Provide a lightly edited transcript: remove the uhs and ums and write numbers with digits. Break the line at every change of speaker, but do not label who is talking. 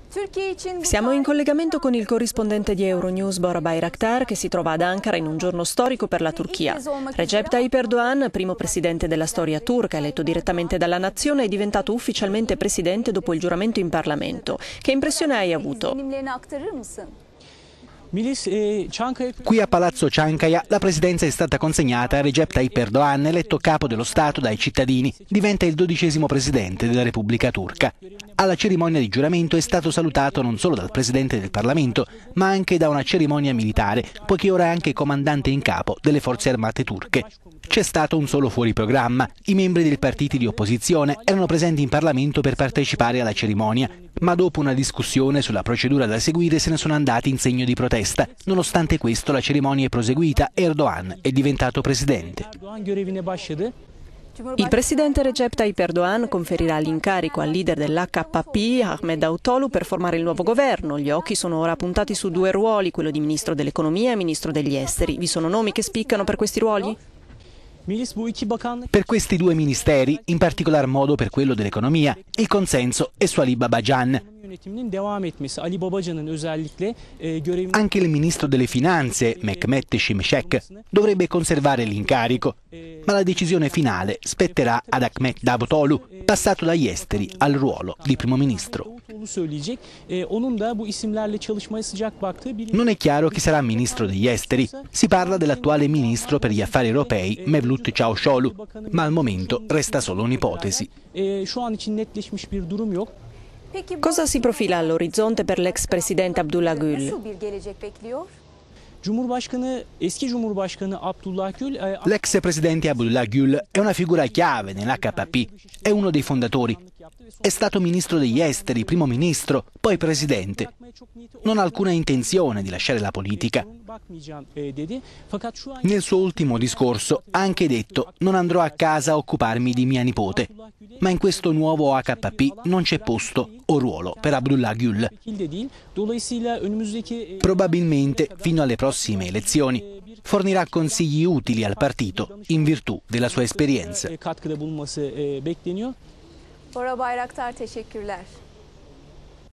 Siamo in collegamento con il corrispondente di Euronews Bora Bayraktar, che si trova ad Ankara in un giorno storico per la Turchia. Recep Tayyip Erdogan, primo presidente della storia turca, eletto direttamente dalla nazione, è diventato ufficialmente presidente dopo il giuramento in Parlamento. Che impressione hai avuto?
Qui a Palazzo Ciankaya la presidenza è stata consegnata a Recep Tayyip Erdogan, eletto capo dello Stato dai cittadini. Diventa il 12° presidente della Repubblica Turca. Alla cerimonia di giuramento è stato salutato non solo dal presidente del Parlamento, ma anche da una cerimonia militare, poiché ora è anche comandante in capo delle forze armate turche. C'è stato un solo fuori programma. I membri dei partiti di opposizione erano presenti in Parlamento per partecipare alla cerimonia, ma dopo una discussione sulla procedura da seguire se ne sono andati in segno di protesta. Nonostante questo la cerimonia è proseguita e Erdogan è diventato presidente.
Il presidente Recep Tayyip Erdogan conferirà l'incarico al leader dell'HKP, Ahmet Davutoglu, per formare il nuovo governo. Gli occhi sono ora puntati su due ruoli, quello di ministro dell'economia e ministro degli esteri. Vi sono nomi che spiccano per questi ruoli?
Per questi due ministeri, in particolar modo per quello dell'economia, il consenso è su Ali Babacan. Anche il ministro delle finanze, Mehmet Şimşek, dovrebbe conservare l'incarico, ma la decisione finale spetterà ad Ahmet Davutoglu, passato dagli esteri al ruolo di primo ministro. Non è chiaro chi sarà ministro degli esteri. Si parla dell'attuale ministro per gli affari europei, Mevlut Çavuşoğlu, ma al momento resta solo un'ipotesi.
Cosa si profila all'orizzonte per l'ex presidente Abdullah Gül?
L'ex presidente Abdullah Gül è una figura chiave nell'HKP, è uno dei fondatori. È stato ministro degli esteri, primo ministro, poi presidente. Non ha alcuna intenzione di lasciare la politica. Nel suo ultimo discorso ha anche detto: non andrò a casa a occuparmi di mia nipote. Ma in questo nuovo HKP non c'è posto o ruolo per Abdullah Gül. Probabilmente, fino alle prossime elezioni, fornirà consigli utili al partito in virtù della sua esperienza.
Bora Bayraktar, teşekkürler.